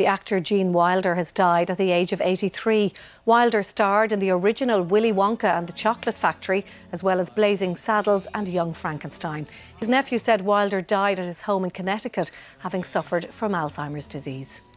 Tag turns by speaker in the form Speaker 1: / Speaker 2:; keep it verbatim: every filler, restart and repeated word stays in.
Speaker 1: The actor Gene Wilder has died at the age of eighty-three. Wilder starred in the original Willy Wonka and the Chocolate Factory, as well as Blazing Saddles and Young Frankenstein. His nephew said Wilder died at his home in Connecticut, having suffered from Alzheimer's disease.